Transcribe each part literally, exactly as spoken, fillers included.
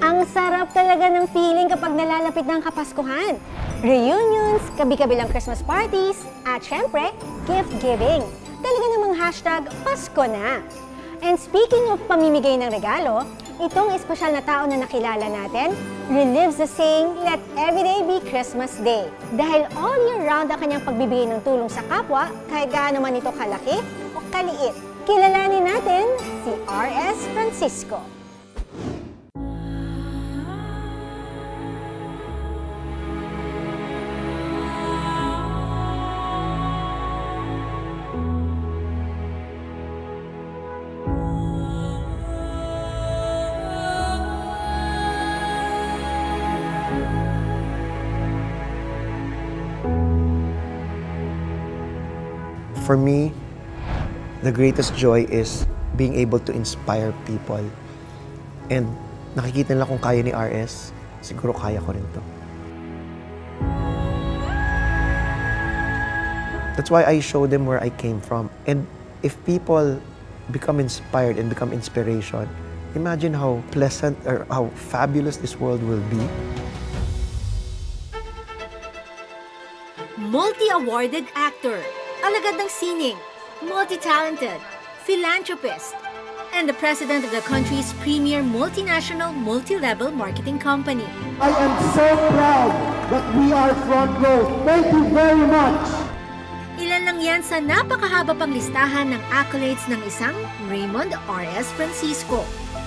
Ang sarap talaga ng feeling kapag nalalapit ng Kapaskuhan. Reunions, kabi-kabilang Christmas parties, at syempre, gift-giving. Talaga namang hashtag Pasko na. And speaking of pamimigay ng regalo, itong espesyal na tao na nakilala natin relives the saying, let every day be Christmas Day. Dahil all year round ang kanyang pagbibigay ng tulong sa kapwa, kahit gaano man ito kalaki o kaliit. Kilalanin natin si R S Francisco. For me, the greatest joy is being able to inspire people. And nakikita nila kung kaya ni R S, siguro kaya ko rin to. That's why I show them where I came from. And if people become inspired and become inspiration, imagine how pleasant or how fabulous this world will be. Multi-awarded actor, alagad ng sining, multi-talented, philanthropist, and the president of the country's premier multinational, multi-level marketing company. I am so proud that we are front row. Thank you very much! Ilan lang yan sa napakahaba pang listahan ng accolades ng isang Raymond R S Francisco.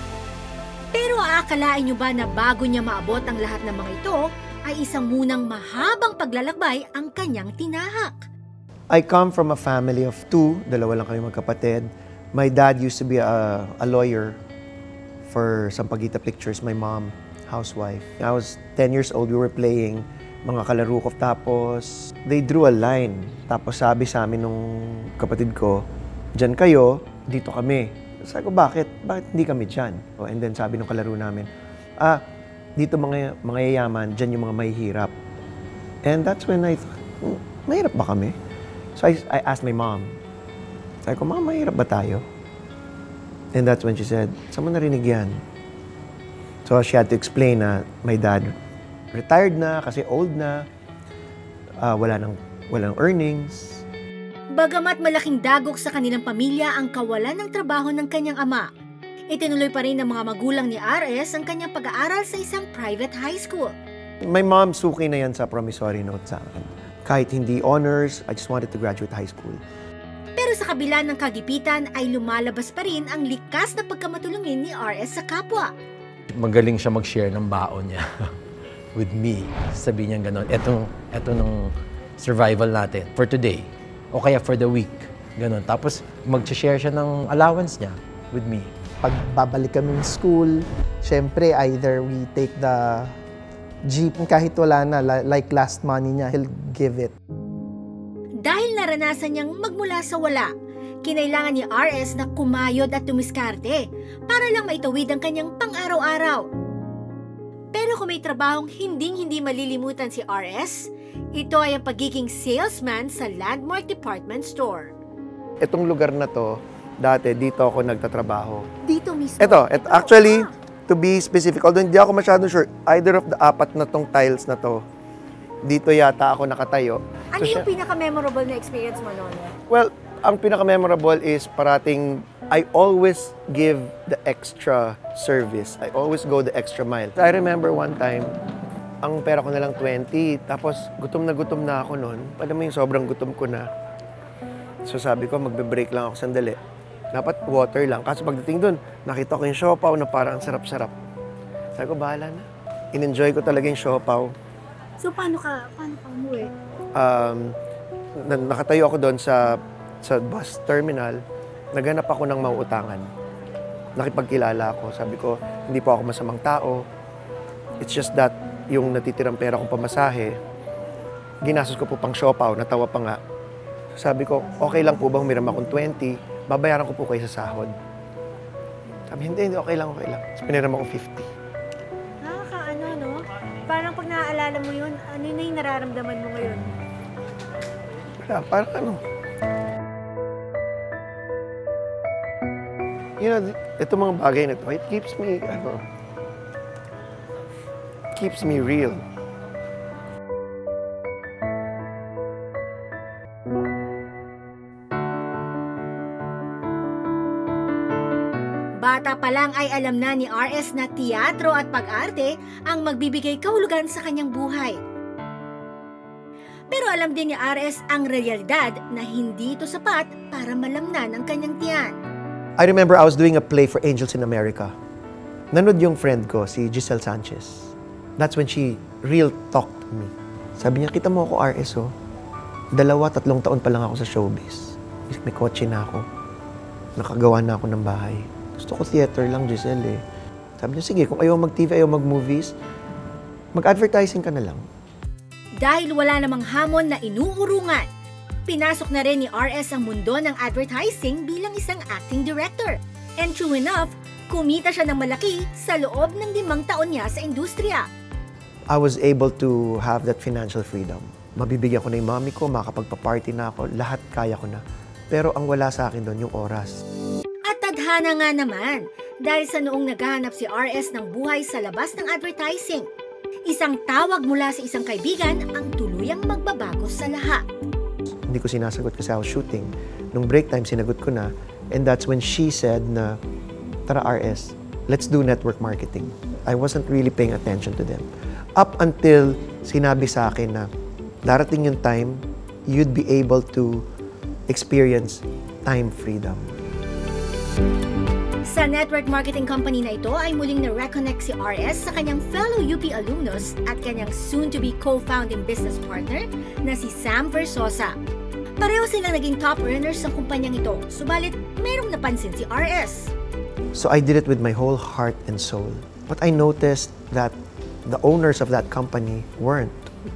Pero aakalain nyo ba na bago niya maabot ang lahat ng mga ito, ay isang munang mahabang paglalakbay ang kanyang tinahak? I come from a family of two, dalawa lang kami magkapatid. My dad used to be a, a lawyer for Sampaguita Pictures, my mom, housewife. I was ten years old, we were playing mga kalaro ko. Tapos, they drew a line. Tapos sabi sa amin nung kapatid ko, "Diyan kayo, dito kami." Sabi ko, bakit? Bakit hindi kami dyan? And then sabi nung kalaro namin, ah, dito mga, mga yayaman, dyan yung mga mahihirap. And that's when I thought, hmm, mahirap ba kami? So I, I asked my mom, sabi ko, "Mom, mahirap ba tayo?" And that's when she said, "Saan mo narinig yan?" So she had to explain na my dad retired na kasi old na, uh, wala nang, walang earnings. Bagamat malaking dagok sa kanilang pamilya ang kawalan ng trabaho ng kanyang ama, itinuloy pa rin ng mga magulang ni R S ang kanyang pag-aaral sa isang private high school. My mom, suki na yan sa promissory note sa akin. Kahit hindi honors, I just wanted to graduate high school. Pero sa kabila ng kagipitan ay lumalabas pa rin ang likas na pagkamatulungin ni R S sa kapwa. Magaling siya mag-share ng baon niya with me. Sabi niya gano'n, eto, eto nung survival natin for today o kaya for the week. Gano'n. Tapos mag-share siya ng allowance niya with me. Pag babalik kami ng school, syempre either we take the jeep, kahit wala na, like last money niya, he'll give it. Dahil naranasan niyang magmula sa wala, kinailangan ni R S na kumayod at tumiskarte para lang maitawid ang kanyang pang-araw-araw. Pero kung may trabahong hinding-hindi malilimutan si R S, ito ay ang pagiging salesman sa Landmark Department Store. Itong lugar na to, dati dito ako nagtatrabaho. Dito mismo? Ito, ito actually, to be specific, although hindi ako masyadong sure, either of the apat na tong tiles na to, dito yata ako nakatayo. Ano So, yung siya- pinaka-memorable na experience mo noon? Well, ang pinaka-memorable is parating, I always give the extra service. I always go the extra mile. I remember one time, ang pera ko na lang twenty, tapos gutom na gutom na ako noon. Alam mo yung sobrang gutom ko na. So sabi ko, magbe-break lang ako sandali. Dapat water lang. Kaso pagdating doon, nakita ko yung siopaw na parang sarap-sarap. Sabi ko, bahala na. In-enjoy ko talaga yung siopaw. So paano ka, paano ka umuwi? Um, na- nakatayo ako doon sa, sa bus terminal. Naghanap ako ng mauutangan. Nakipagkilala ako. Sabi ko, hindi po ako masamang tao. It's just that yung natitirang pera kong pamasahe, ginastos ko po pang siopaw, natawa pa nga. Sabi ko, okay lang po bang humiram akong twenty? Babayaran ko po kayo sa sahod. Sabi, hindi, hindi, okay lang, okay lang. Tapos piniram akong fifty. Nakakaano, no? Parang pag naaalala mo yun, ano na yung nararamdaman mo ngayon? Wala, parang ano. You know, itong mga bagay na to, it keeps me, ano, keeps me real. Bata pa lang ay alam na ni R S na teatro at pag-arte ang magbibigay kahulugan sa kanyang buhay. Pero alam din ni R S ang realidad na hindi ito sapat para malamnan ang kanyang tiyan. I remember I was doing a play for Angels in America. Nanood yung friend ko, si Giselle Sanchez. That's when she real talked to me. Sabi niya, kita mo ako R S oh. Dalawa, tatlong taon pa lang ako sa showbiz. May kotse na ako. Nakagawa na ako ng bahay. Gusto ko theater lang, Giselle eh. Sabi niya, sige, kung ayaw mag-T V, ayaw mag-movies, mag-advertising ka na lang. Dahil wala namang hamon na inuurungan, pinasok na rin ni R S ang mundo ng advertising bilang isang acting director. And true enough, kumita siya ng malaki sa loob ng limang taon niya sa industriya. I was able to have that financial freedom. Mabibigyan ko na yung mami ko, makakapagpa-party na ako, lahat kaya ko na. Pero ang wala sa akin doon, yung oras. At tadhana nga naman, dahil sa noong naghahanap si R S ng buhay sa labas ng advertising, isang tawag mula sa isang kaibigan ang tuluyang magbabago sa lahat. Hindi ko sinasagot kasi I was shooting. Nung break time, sinagot ko na. And that's when she said na, tara R S, let's do network marketing. I wasn't really paying attention to them. Up until sinabi sa akin na darating yung time, you'd be able to experience time freedom. Sa network marketing company na ito ay muling na-reconnect si R S sa kanyang fellow U P alumnus at kanyang soon-to-be co-founding business partner na si Sam Versosa. Pareho silang naging top earners sa kumpanyang ito, subalit mayroong napansin si R S. So I did it with my whole heart and soul. But I noticed that the owners of that company weren't.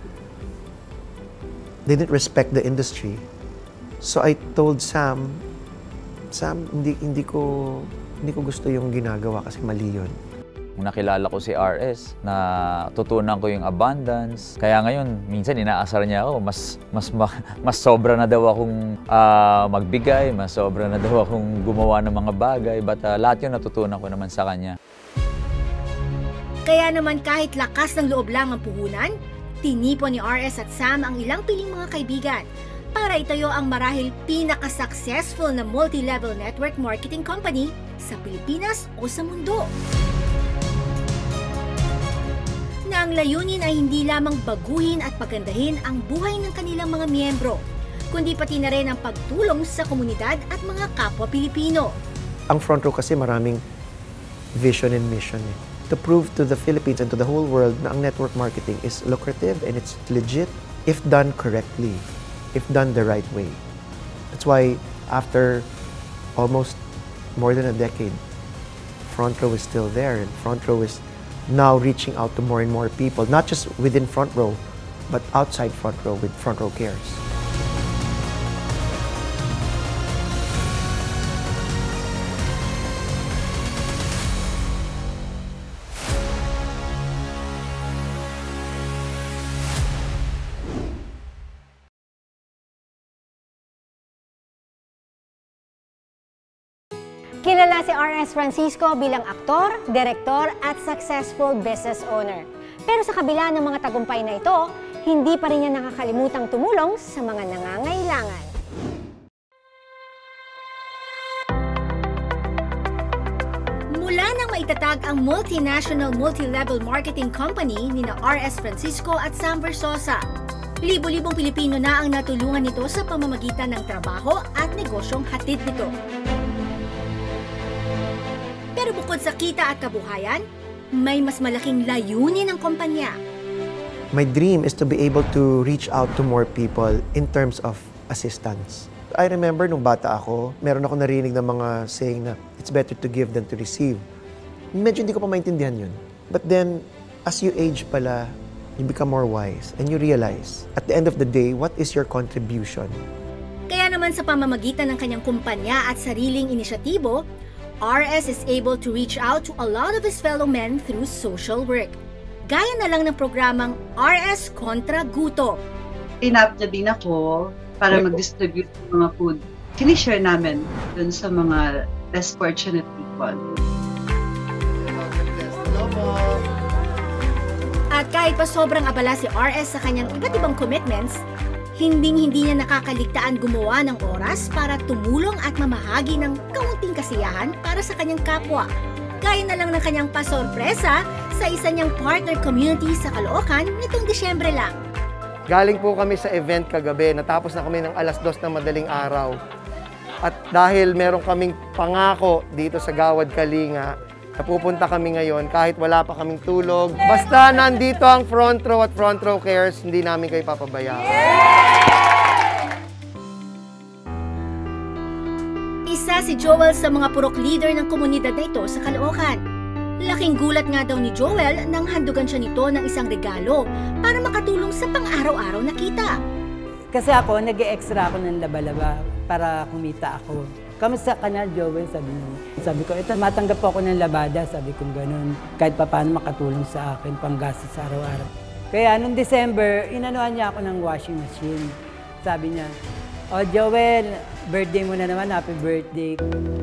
They didn't respect the industry. So I told Sam, Sam, hindi, hindi ko hindi ko gusto yung ginagawa kasi mali yun. Nakilala ko si R S, na tutunan ko yung abundance. Kaya ngayon, minsan inaasar niya ako, mas, mas, mas sobra na daw akong uh, magbigay, mas sobra na daw akong gumawa ng mga bagay. But uh, lahat yun natutunan ko naman sa kanya. Kaya naman kahit lakas ng loob lang ang puhunan, tinipon ni R S at Sam ang ilang piling mga kaibigan para itayo ang marahil pinaka-successful na multi-level network marketing company sa Pilipinas o sa mundo. Na ang layunin ay hindi lamang baguhin at pagandahin ang buhay ng kanilang mga miyembro, kundi pati na rin ang pagtulong sa komunidad at mga kapwa Pilipino. Ang front row kasi maraming vision and mission eh. To prove to the Philippines and to the whole world na ang network marketing is lucrative and it's legit if done correctly, if done the right way. That's why after almost more than a decade, front row is still there and front row is now reaching out to more and more people, not just within front row, but outside front row with Front Row Cares. Kilala si R S Francisco bilang aktor, direktor at successful business owner. Pero sa kabila ng mga tagumpay na ito, hindi pa rin niya nakakalimutang tumulong sa mga nangangailangan. Mula nang maitatag ang multinational multi-level marketing company ni na R S Francisco at Sam Versosa, libo-libong Pilipino na ang natulungan nito sa pamamagitan ng trabaho at negosyong hatid nito. Pero bukod sa kita at kabuhayan, may mas malaking layunin ng kumpanya. My dream is to be able to reach out to more people in terms of assistance. I remember nung bata ako, meron ako narinig ng mga saying na it's better to give than to receive. Medyo hindi ko pa maintindihan yun. But then, as you age pala, you become more wise and you realize, at the end of the day, what is your contribution? Kaya naman sa pamamagitan ng kanyang kumpanya at sariling inisyatibo, R S is able to reach out to a lot of his fellow men through social work. Gaya na lang ng programang R S Kontra Gutom. Tinap niya din ako para mag-distribute ng mga food. Sinishare namin dun sa mga less fortunate people. At kahit pa sobrang abala si R S sa kanyang iba't ibang commitments, hinding-hindi niya nakakaligtaan gumawa ng oras para tumulong at mamahagi ng kaunting kasiyahan para sa kanyang kapwa. Gaya na lang ng kanyang pasorpresa sa isa niyang partner community sa Caloocan nitong Disyembre lang. Galing po kami sa event kagabi, natapos na kami ng alas dos ng madaling araw. At dahil meron kaming pangako dito sa Gawad Kalinga, napupunta kami ngayon kahit wala pa kaming tulog. Basta nandito ang Front Row at Front Row Cares, hindi namin kayo papabayaan. Isa si Joel sa mga purok leader ng komunidad na ito sa Caloocan. Laking gulat nga daw ni Joel nang handugan siya nito ng isang regalo para makatulong sa pang-araw-araw na kita. Kasi ako, nag-e-extra ako ng laba-laba para kumita ako. Kamusta ka na, Joel? Sabi niya. Sabi ko, ito, matanggap po ako ng labada. Sabi ko gano'n. Kahit pa paano makatulong sa akin, panggastos sa araw-araw. Kaya nung December, inanuhan niya ako ng washing machine. Sabi niya, oh, Joel, birthday mo na naman. Happy birthday.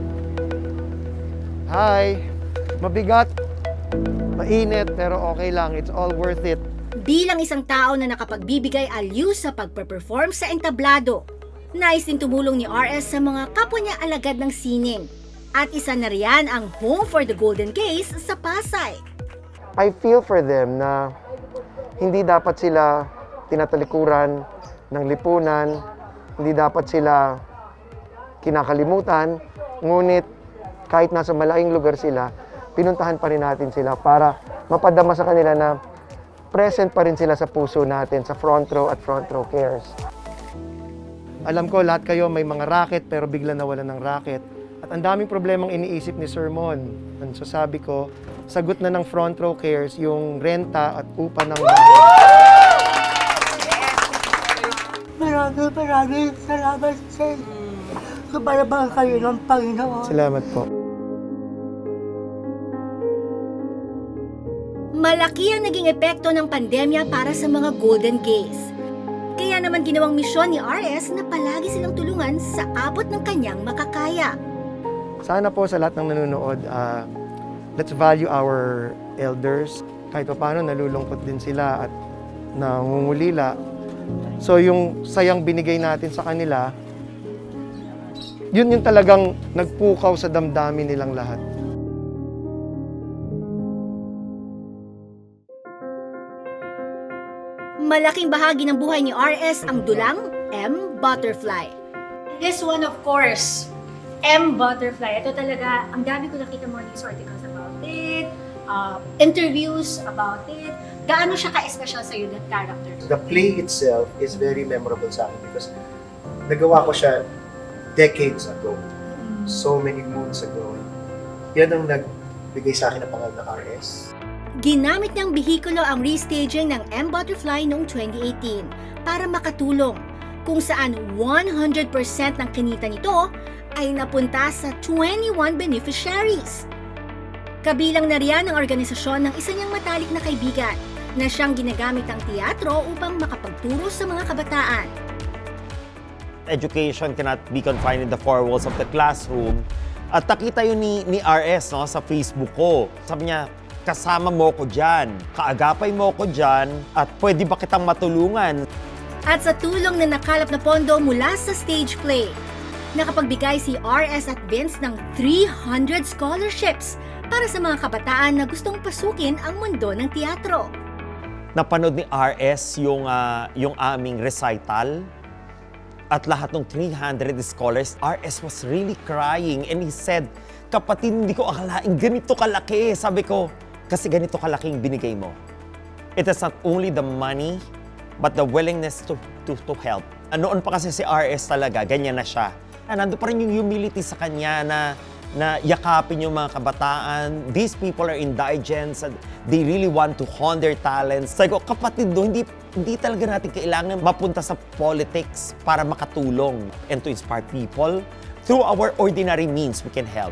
Hi! Mabigat, mainit, pero okay lang. It's all worth it. Bilang isang tao na nakapagbibigay aliw sa pagpe-perform sa entablado, nais din tumulong ni R S sa mga kapwa niya alagad ng sining. At isa na riyan ang Home for the Golden Case sa Pasay. I feel for them na hindi dapat sila tinatalikuran ng lipunan, hindi dapat sila kinakalimutan, ngunit kahit nasa malaking lugar sila, pinuntahan pa rin natin sila para mapadama sa kanila na present pa rin sila sa puso natin, sa Front Row at Front Row Cares. Alam ko, lahat kayo may mga racket pero bigla nawala ng racket. At ang daming problemang iniisip ni Sir Mon. So sabi ko, sagot na ng Front Row Cares yung renta at upa ng bahay. Maraming maraming salamat sa inyo. Subalabang kayo ng Panginoon. Salamat po. Malaki ang naging epekto ng pandemya para sa mga Golden Gays. Kaya naman ginawang misyon ni R S na palagi silang tulungan sa abot ng kanyang makakaya. Sana po sa lahat ng nanonood, uh, let's value our elders. Kahit pa paano, nalulungkot din sila at nangungulila. So yung sayang binigay natin sa kanila, yun yung talagang nagpukaw sa damdamin nilang lahat. Malaking bahagi ng buhay ni R S ang dulang M. Butterfly. This one, of course, M. Butterfly. Ito talaga, ang dami ko nakita mga news articles about it, uh, interviews about it. Gaano siya ka-special sa'yo, that character? The play itself is very memorable sa akin because nagawa ko siya decades ago. Mm. So many moons ago. Yan ang nagbigay sa akin ng pangalan ng R S. Ginamit niyang bihikulo ang restaging ng M. Butterfly noong twenty eighteen para makatulong, kung saan one hundred percent ng kinita nito ay napunta sa twenty-one beneficiaries. Kabilang na riyan ang organisasyon ng isa niyang matalik na kaibigan na siyang ginagamit ang teatro upang makapagturo sa mga kabataan. Education cannot be confined in the four walls of the classroom. At nakita yun ni, ni R S no, sa Facebook ko. Sabi niya, kasama mo ko dyan, kaagapay mo ko dyan, at pwede ba kitang matulungan? At sa tulong na nakalap na pondo mula sa stage play, nakapagbigay si R S at Vince ng three hundred scholarships para sa mga kabataan na gustong pasukin ang mundo ng teatro. Napanood ni R S yung, uh, yung aming recital at lahat ng three hundred scholars. R S was really crying and he said, kapatid, hindi ko akalain ganito kalaki. Sabi ko, kasi ganito kalaking binigay mo. It is not only the money, but the willingness to, to, to help. Noon pa kasi si R S talaga, ganyan na siya. Nandun pa rin yung humility sa kanya na, na yakapin yung mga kabataan. These people are indigents and they really want to hone their talents. Sabi ko, kapatid do, hindi, hindi talaga natin kailangan mapunta sa politics para makatulong and to inspire people. Through our ordinary means, we can help.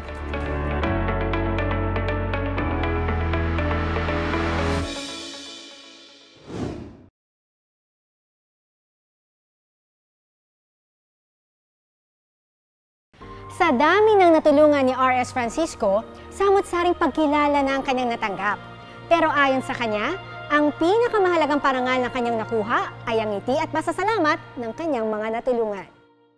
Sa dami ng natulungan ni R S Francisco, samot-saring pagkilala na ang kanyang natanggap. Pero ayon sa kanya, Ang pinakamahalagang parangal na kanyang nakuha ay ang ngiti at pasasalamat ng kanyang mga natulungan.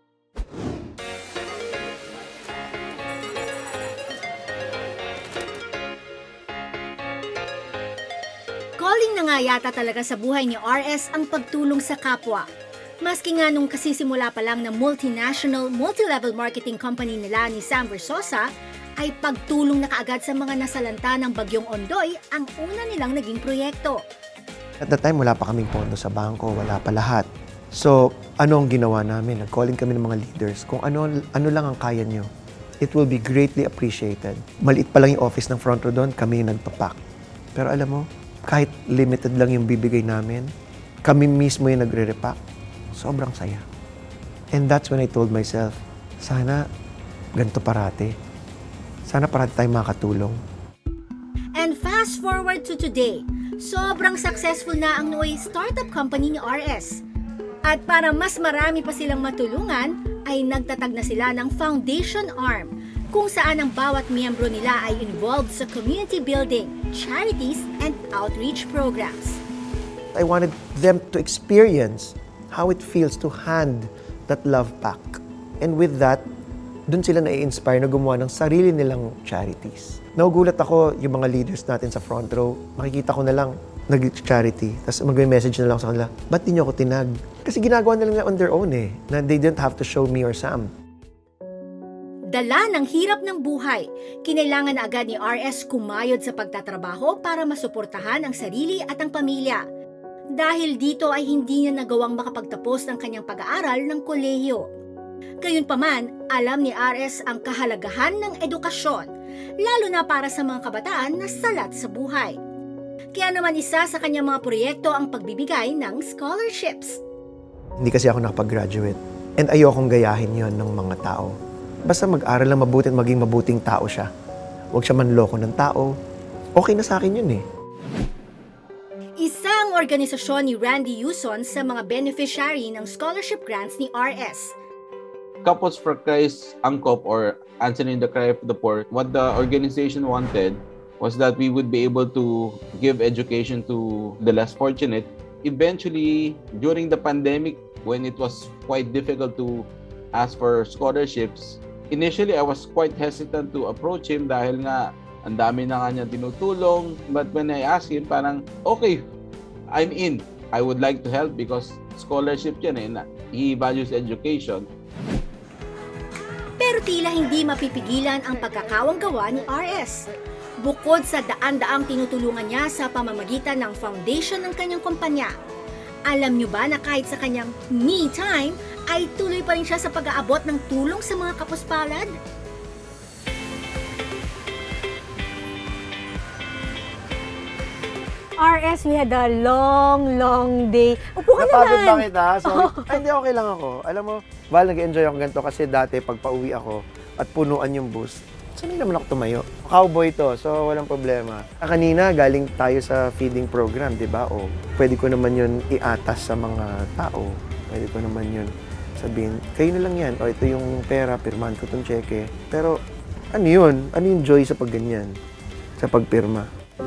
Calling na nga yata talaga sa buhay ni R S ang pagtulong sa kapwa. Maski nga nung kasisimula pa lang ng multinational, multi-level marketing company nila ni Sam Versosa, ay pagtulong na kaagad sa mga nasalanta ng Bagyong Ondoy ang una nilang naging proyekto. At that time, wala pa kaming pondo sa bangko, wala pa lahat. So, ano ang ginawa namin? Nag-calling kami ng mga leaders kung ano, ano lang ang kaya nyo. It will be greatly appreciated. Maliit pa lang yung office ng front row doon, kami yung nagpapak. Pero alam mo, kahit limited lang yung bibigay namin, kami mismo yung nagre-repack. Sobrang saya. And that's when I told myself, sana ganito parati. Sana parati tayong makatulong. And fast forward to today, sobrang successful na ang Noy startup company ni R S. At para mas marami pa silang matulungan, ay nagtatag na sila ng foundation arm, kung saan ang bawat miyembro nila ay involved sa community building, charities, and outreach programs. I wanted them to experience how it feels to hand that love back. And with that, dun sila na-inspire na gumawa ng sarili nilang charities. Nagugulat ako yung mga leaders natin sa front row. Makikita ko na lang, nag-charity. Tapos mag-message na lang sa kanila, ba't di nyo ako tinag? Kasi ginagawa na lang on their own eh. Na they didn't have to show me or Sam. Dala ng hirap ng buhay, kinailangan na agad ni R S kumayod sa pagtatrabaho para masuportahan ang sarili at ang pamilya. Dahil dito ay hindi niya nagawang makapagtapos ng kanyang pag-aaral ng kolehiyo. Gayunpaman, alam ni R S ang kahalagahan ng edukasyon, lalo na para sa mga kabataan na salat sa buhay. Kaya naman isa sa kanyang mga proyekto ang pagbibigay ng scholarships. Hindi kasi ako nakapag-graduate. And ayokong gayahin yon ng mga tao. Basta mag-aral lang mabuti at maging mabuting tao siya. Huwag siya manloko ng tao. Okay na sa akin yun eh. Isang organisasyon ni Randy Yuson sa mga beneficiary ng scholarship grants ni R S. Couples for Christ, ANCOP, or Answering the Cry of the Poor, what the organization wanted was that we would be able to give education to the less fortunate. Eventually, during the pandemic, when it was quite difficult to ask for scholarships, initially I was quite hesitant to approach him dahil nga ang dami na nga niya tinutulong. But when I asked him, parang, okay, I'm in. I would like to help because scholarship yan eh. He values education. Pero tila hindi mapipigilan ang pagkakawang-gawa ni R S. Bukod sa daan-daang tinutulungan niya sa pamamagitan ng foundation ng kanyang kumpanya, alam niyo ba na kahit sa kanyang me time, ay tuloy pa rin siya sa pag-aabot ng tulong sa mga kapuspalad? R S, we had a long, long day. Upo ka Napagod naman. ba kita? Sorry. Ay, hindi, okay lang ako. Alam mo, Val, nag-enjoy ako ganito kasi dati pag pauwi ako at punuan yung bus, sanay naman ako tumayo. Cowboy to, so walang problema. Kanina, galing tayo sa feeding program, di ba? O, pwede ko naman yun iatas sa mga tao. Pwede ko naman yun sabihin, kayo na lang yan. O, ito yung pera, pirmahan ko itong cheque. Pero, ano yun? Ano yung joy sa pagganyan? Sa pagpirma?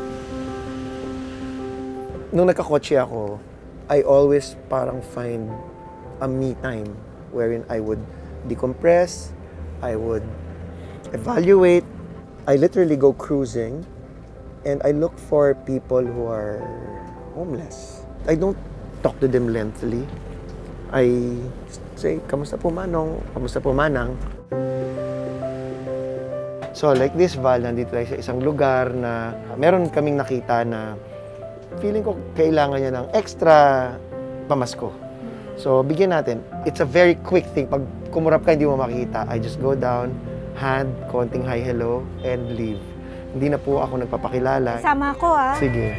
Nung nagkakotse ako, I always parang find a me time wherein I would decompress, I would evaluate, I literally go cruising, and I look for people who are homeless. I don't talk to them lengthily. I say, kamusta po manong? Kamusta po manang? So like this, Val, nandito tayo sa isang lugar na meron kaming nakita na feeling ko kailangan niya ng extra pamasko. So, bigyan natin. It's a very quick thing. Pag kumurap ka, hindi mo makikita. I just go down, hand, konting hi, hello, and leave. Hindi na po ako nagpapakilala. Sama ako, ah. Sige.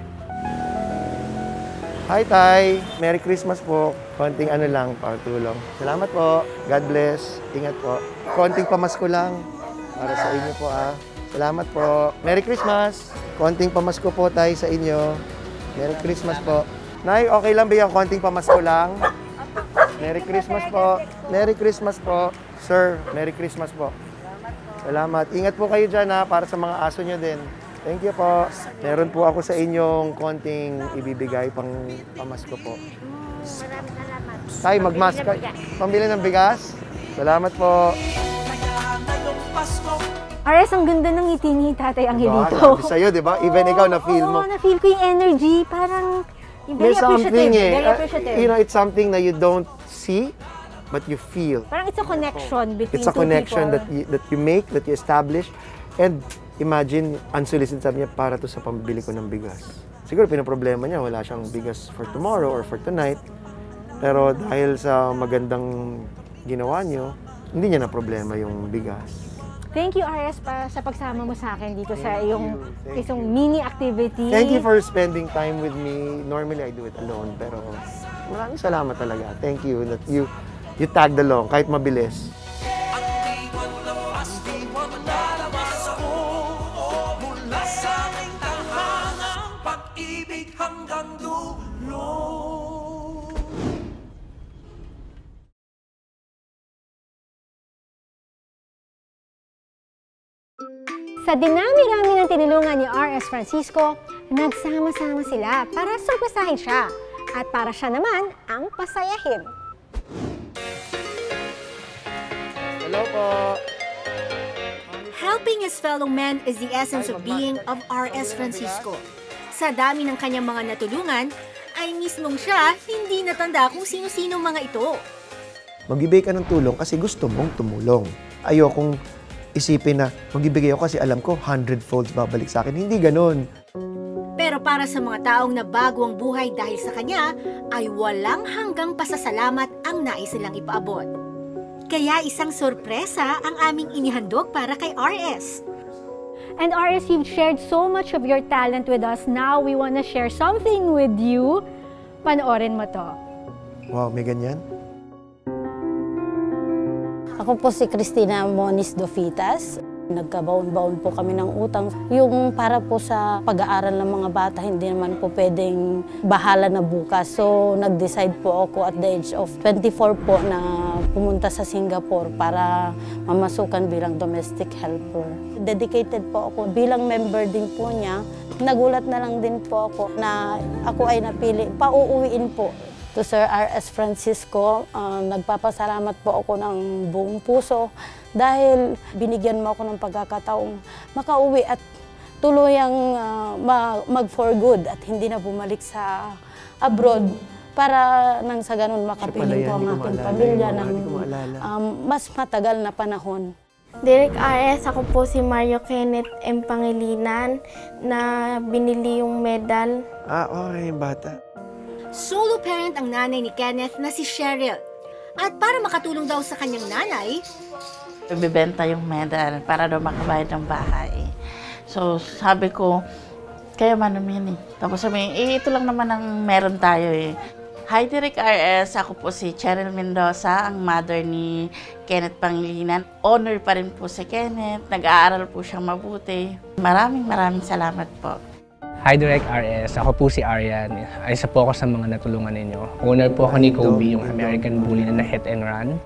Hi, Tay. Merry Christmas po. Konting ano lang, pagtulong. Salamat po. God bless. Ingat po. Konting pamasko lang. Para sa inyo po, ah. Salamat po. Merry Christmas! Konting pamasko po tayo sa inyo. Merry Christmas po. Nay, okay lang ba yung konting pamasko lang? Merry Christmas po. Merry Christmas po. Sir, Merry Christmas po. Salamat. Ingat po kayo dyan ha, para sa mga aso nyo din. Thank you po. Meron po ako sa inyong konting ibibigay pang pamasko po. Tay, magmask ka. Pambili ng bigas. Salamat po. Ares, ang ganda ng ngiti ni Tatay Angelito. Diba? Sabi sa'yo, di ba? Even ikaw, na-feel mo. Oo, na-feel ko yung energy. Parang very There's something appreciative. eh. Very appreciative. Uh, you know, it's something that you don't see, but you feel. Parang it's a connection between It's a two connection people. that you, that you make, that you establish. And imagine, unsolicited sabi niya, para to sa pambili ko ng bigas. Siguro pinaproblema niya, wala siyang bigas for tomorrow or for tonight. Pero dahil sa magandang ginawa niyo, hindi niya na problema yung bigas. Thank you, R S, pa, sa pagsama mo sa akin dito sa iyong isang mini activity. Thank you for spending time with me. Normally, I do it alone. Pero maraming salamat talaga. Thank you that you you tagged along kahit mabilis. Sa dinami-rami ng tinulungan ni R S Francisco, nagsama-sama sila para surpresahin siya at para siya naman ang pasayahin. Hello po! Helping his fellow man is the essence of being of R S Francisco. Sa dami ng kanyang mga natulungan, ay mismong siya hindi natanda kung sino-sino mga ito. Magbibigay ka ng tulong kasi gusto mong tumulong. Ayokong isipin na magbibigay ako kasi alam ko hundred folds babalik sa akin. Hindi ganun. Pero para sa mga taong nabago ang buhay dahil sa kanya, ay walang hanggang pasasalamat ang nais nilang ipaabot. Kaya isang sorpresa ang aming inihandog para kay R S. And R S, you've shared so much of your talent with us. Now we want to share something with you. Panoorin mo to. Wow, may ganyan? Ako po si Cristina Moniz Dofitas. Nagkabaon-baon po kami ng utang. Yung para po sa pag-aaral ng mga bata, hindi naman po pwedeng bahala na bukas. So, nag-decide po ako at the age of twenty-four po na pumunta sa Singapore para mamasukan bilang domestic helper. Dedicated po ako bilang member din po niya. Nagulat na lang din po ako na ako ay napili. Pauuwiin po. To Sir R S Francisco, uh, nagpapasalamat po ako ng buong puso dahil binigyan mo ako ng pagkakataong makauwi at tuluyang uh, mag-for good at hindi na bumalik sa abroad para nang sa ganun makapiling ko ang aking pamilya ng um, mas matagal na panahon. Direk R S, ako po si Mario Kenneth M. Pangilinan na binili yung medal. Ah, okay, yung bata. Solo parent ang nanay ni Kenneth na si Cheryl. At para makatulong daw sa kanyang nanay, ibibenta yung medal para daw makabayad ng bahay. So sabi ko, kaya man naman eh. Tapos sabi, eh ito lang naman ang meron tayo eh. Hi Direk R S, ako po si Cheryl Mendoza, ang mother ni Kenneth Pangilinan. Honor pa rin po si Kenneth, nag-aaral po siyang mabuti. Maraming maraming salamat po. Hi Direk R S, ako po si Aryan. Isa po ako sa mga natulungan ninyo. Owner po ako ni Kobe, yung American Bully na hit and run.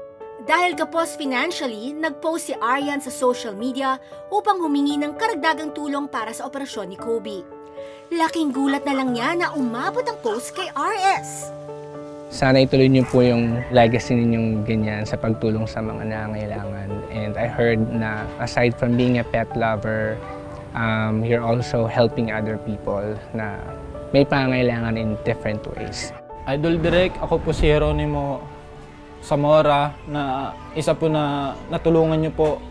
Dahil kapos financially, nag-post si Aryan sa social media upang humingi ng karagdagang tulong para sa operasyon ni Kobe. Laking gulat na lang niya na umabot ang post kay R S. Sana ituloy niyo po yung legacy ninyong ganyan sa pagtulong sa mga nangangailangan. And I heard na aside from being a pet lover, Um, you're also helping other people na may pangailangan in different ways. Idol Direk, ako po si Jeronimo Zamora na isa po na natulungan niyo po.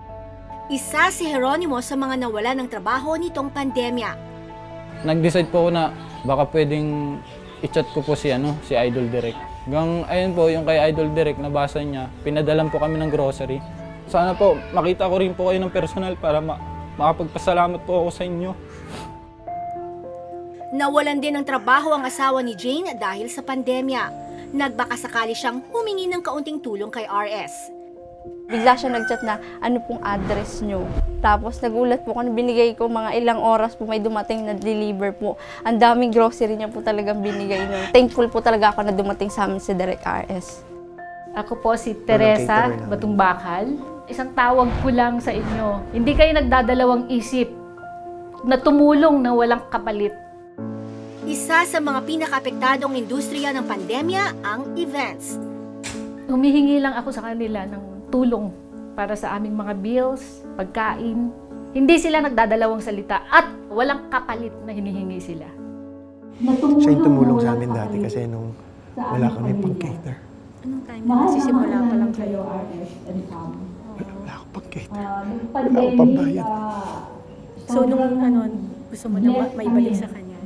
Isa si Jeronimo sa mga nawala ng trabaho nitong pandemya. Nag-decide po ako na baka pwedeng i-chat ko po si, ano, si Idol Direk. Hanggang ayun po, yung kay Idol Direk, nabasa niya, pinadalan po kami ng grocery. Sana po makita ko rin po kayo ng personal para ma makapagpasalamat po ako sa inyo. Nawalan din ng trabaho ang asawa ni Jane dahil sa pandemya. Nagbakasakali siyang humingi ng kaunting tulong kay R S. Bigla siya nag-chat na ano pong address nyo. Tapos nagulat po kung binigay ko mga ilang oras po may dumating na deliver po. Ang daming grocery niya po talagang binigay nun. Thankful po talaga ako na dumating sa amin si Direk R S. Ako po si Teresa Batumbakal. Isang tawag ko lang sa inyo. Hindi kayo nagdadalawang isip na tumulong na walang kapalit. Isa sa mga pinaka-apektadong industriya ng pandemya ang events. Humihingi lang ako sa kanila ng tulong para sa aming mga bills, pagkain. Hindi sila nagdadalawang salita at walang kapalit na hinihingi sila. Siya yung tumulong sa amin dati kasi nung wala kami pang-cater. Anong time na nagsisimula pa lang kayo? Wala akong pang-cater. Uh, Wala akong pambayad. So, nung ano, gusto mo na ma- maibalik sa kanya?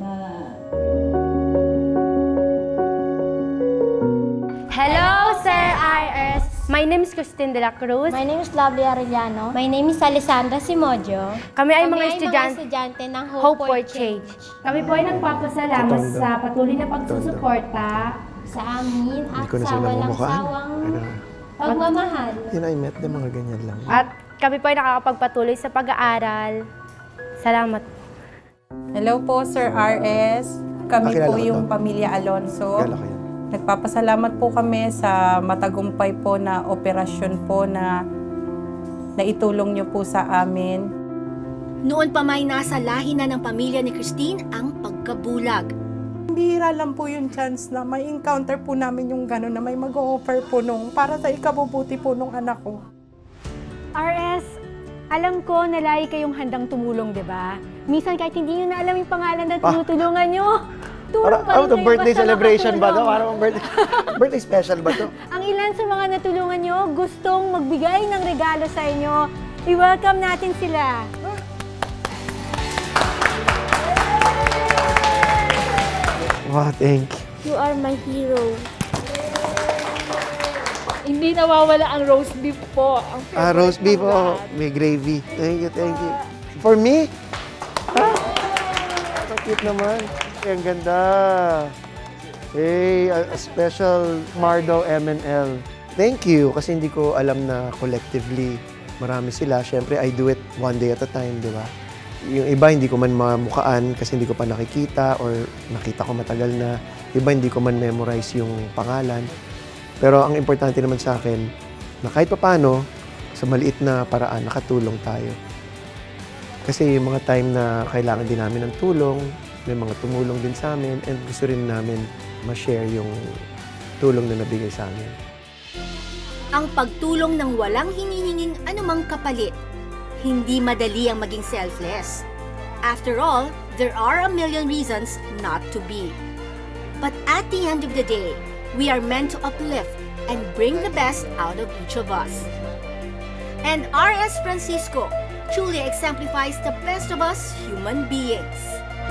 Hello, Sir R S. My name is Christine de la Cruz. My name is Lovely Arellano. My name is Alessandra Simodio. Kami ay Kami mga ay estudyante, mga estudyante ng Hope, Hope for for Change. Kami po ay nagpapasalamat Tondo. sa patuloy na pagsusuporta Sa amin Hindi at ko na sa sila walang mamukhaan. sawang Ano, pagmamahal. yun I met them, mga ganyan lang. at kami po ay nakakapagpatuloy sa pag-aaral. Salamat. Hello po, Sir R S. Kami Pakilala po ko yung to. pamilya Alonso. Kilala ko yan. Nagpapasalamat po kami sa matagumpay po na operasyon po na naitulong niyo po sa amin. Noon pa may nasa lahi na ng pamilya ni Christine ang pagkabulag. Bihira lang po yung chance na may encounter po namin yung gano'n na may mag-o-offer po nung para sa ikabubuti po nung anak ko. R S, alam ko na lagi kayong handang tumulong, di ba? Minsan kahit hindi nyo na alam yung pangalan na tinutulungan nyo. Tulong pa rin Ano to, kayo birthday basta celebration ba to? makatulong. Parang birthday, birthday special ba to? Ang ilan sa mga natulungan nyo gustong magbigay ng regalo sa inyo. I-welcome natin sila. Wow, thank you. You are my hero. Hindi nawawala ang roast beef po. Ang Ah, roast beef, oh, may gravy. Thank you, thank you. For me? Ah, ang cute naman. Ay, ang ganda. Hey, a, a special Mardo M and L. Thank you, kasi hindi ko alam na collectively marami sila. Siyempre, I do it one day at a time, di ba? Yung iba, hindi ko man mamukaan kasi hindi ko pa nakikita or nakita ko matagal na. Iba, hindi ko man memorize yung pangalan. Pero ang importante naman sa akin, na kahit paano, sa maliit na paraan, nakatulong tayo. Kasi yung mga time na kailangan din namin ng tulong, may mga tumulong din sa amin, and gusto rin namin ma-share yung tulong na nabigay sa amin. Ang pagtulong ng walang hinihinging anumang kapalit. Hindi madali ang maging selfless. After all, there are a million reasons not to be. But at the end of the day, we are meant to uplift and bring the best out of each of us. And R S Francisco truly exemplifies the best of us human beings.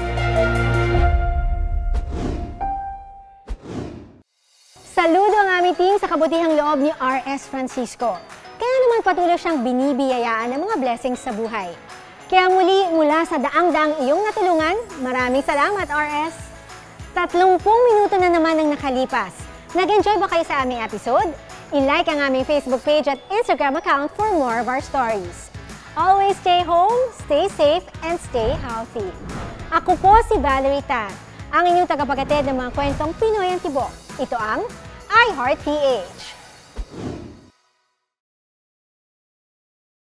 Saludo ang aming team sa kabutihang loob ni R S Francisco. Kaya naman patuloy siyang binibiyayaan ng mga blessings sa buhay. Kaya muli, mula sa daang-daang iyong natulungan, maraming salamat, R S. Tatlumpung minuto na naman ang nakalipas. Nag-enjoy ba kayo sa aming episode? I-like ang aming Facebook page at Instagram account for more of our stories. Always stay home, stay safe, and stay healthy. Ako po si Valerie Tan, ang inyong tagapaghatid ng mga kwentong Pinoy ang Tibok. Ito ang iHeart P H.